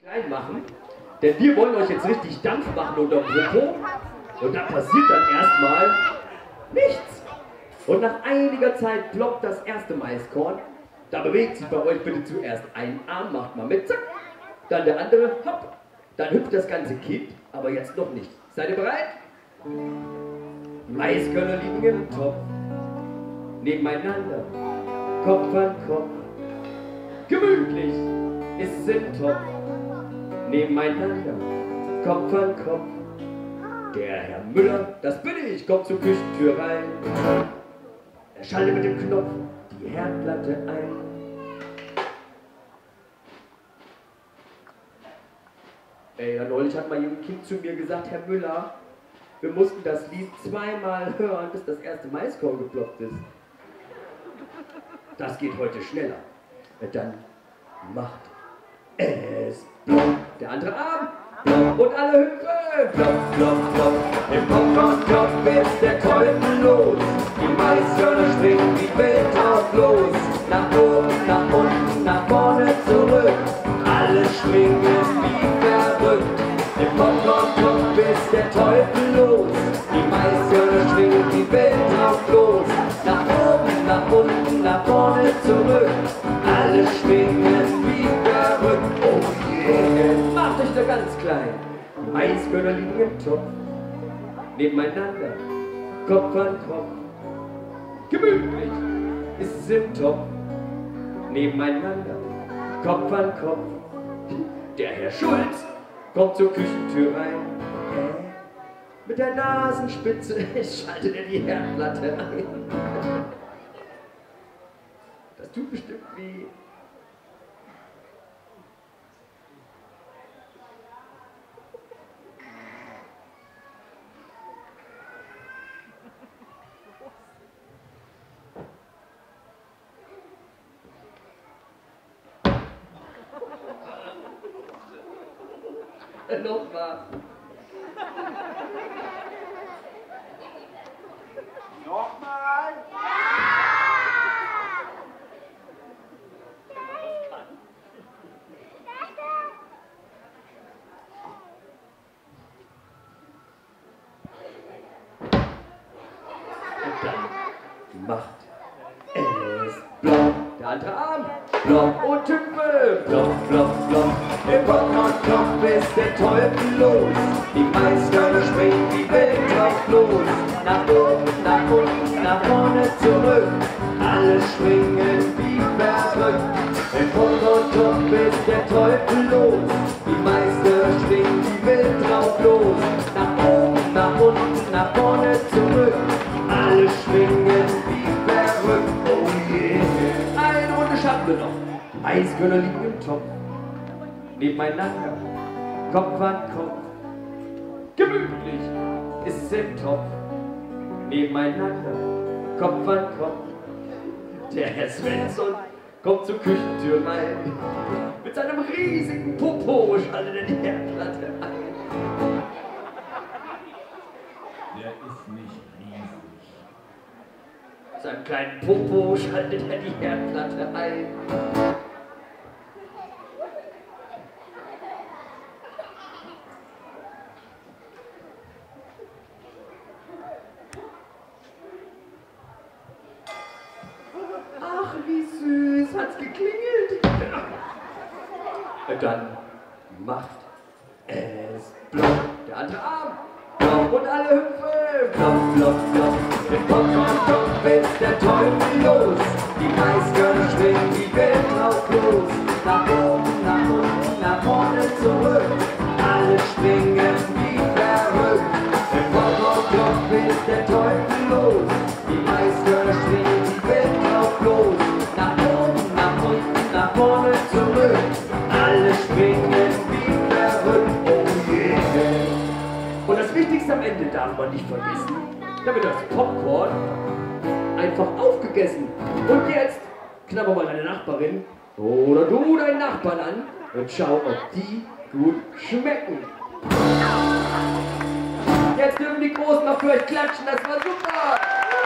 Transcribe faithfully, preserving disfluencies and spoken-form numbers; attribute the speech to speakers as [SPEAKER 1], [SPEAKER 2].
[SPEAKER 1] reinmachen, denn wir wollen euch jetzt richtig Dampf machen unterm Popo und da passiert dann erstmal nichts. Und nach einiger Zeit ploppt das erste Maiskorn, da bewegt sich bei euch bitte zuerst ein Arm, macht mal mit, zack, dann der andere, hopp, dann hüpft das ganze Kind, aber jetzt noch nicht. Seid ihr bereit? Die Maiskörner liegen im Topf, nebeneinander, Kopf an Kopf, gemütlich ist es im Topf, nebeneinander, Kopf an Kopf. Der Herr Müller, das bin ich, kommt zur Küchentür rein. Er schaltet mit dem Knopf die Herdplatte ein. Ey, neulich hat mal ein Kind zu mir gesagt, Herr Müller, wir mussten das Lied zweimal hören, bis das erste Maiskorn geploppt ist. Das geht heute schneller. Dann macht es plopp, der andere Arm, plopp und alle hüpfen, plopp, plopp, plopp. Im Popcorn-Topf ist der Teufel los, die Maiskörner springen wie wild drauf los. Nach oben, nach unten, nach vorne, zurück, alle schwingen wie verrückt. Im Popcorn-Topf ist der Teufel los, die Maiskörner schwingen wie wild drauf los. Nach oben, nach unten, nach vorne, zurück, alle schwingen wie verrückt. Oh yeah, macht euch da ganz klein. Die Maiskörner liegen im Topf, nebeneinander, Kopf an Kopf. Gemütlich ist es im Topf, nebeneinander, Kopf an Kopf. Der Herr Schulz kommt zur Küchentür rein. Äh, mit der Nasenspitze schaltet er die Herdplatte ein. Das tut bestimmt weh. Nochmal.
[SPEAKER 2] Nochmal?
[SPEAKER 1] Und dann macht es plopp. Der andere Arm, plopp und Hüpfe, plopp, plopp, plopp. Im Popcorn-Topf ist der Teufel los, die Maiskörner springen wie wild drauf los. Nach oben, nach unten, nach vorne, zurück, alle schwingen wie verrückt. Im Popcorn-Topf ist der Teufel los, die Maiskörner springen wie wild drauf los. Nach oben, nach unten, nach vorne, zurück, alle schwingen wie verrückt. Oh yeah, eine Runde schaffen wir noch. Die Maiskörner liegen im Topf, nebeneinander, Kopf an Kopf. Gemütlich ist es im Topf, nebeneinander, Kopf an Kopf. Der Herr Svensson kommt zur Küchentür rein. Mit seinem riesigen Popo schaltet er die Herdplatte ein.
[SPEAKER 2] Der ist nicht riesig.
[SPEAKER 1] Mit seinem kleinen Popo schaltet er die Herdplatte ein. Ach, wie süß, hat's geklingelt. Und dann macht es plopp. Der andere Arm, plopp und alle hüpfen. Plopp, plopp, plopp. Im Popcorn-Topf ist der Teufel los. Die Maiskörner schwingen wie wild drauf los. Nach oben, nach unten, nach vorne, zurück. Alle schwingen wie verrückt. Im Popcorn-Topf ist der Teufel los. Die Maiskörner schwingen wie wild drauf los. Nach oben, nach unten, nach vorne, zurück. Alle schwingen wie verrückt. Oh yeah. Und das Wichtigste am Ende darf man nicht vergessen, damit das Popcorn einfach aufgegessen. Und jetzt knabber mal deine Nachbarin oder du deinen Nachbarn an und schau, ob die gut schmecken. Jetzt dürfen die Großen noch für euch klatschen, das war super!